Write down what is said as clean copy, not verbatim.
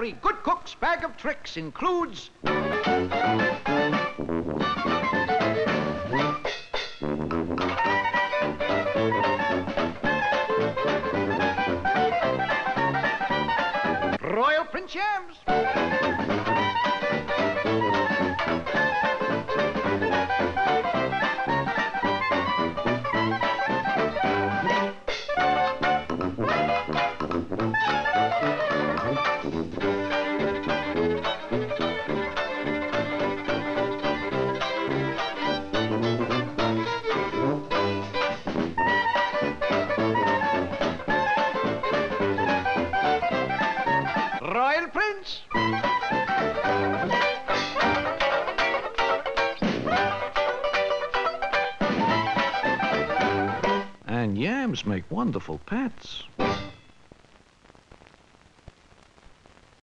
every good cook's bag of tricks includes Royal Prince Yams. Royal Prince. And yams make wonderful pets.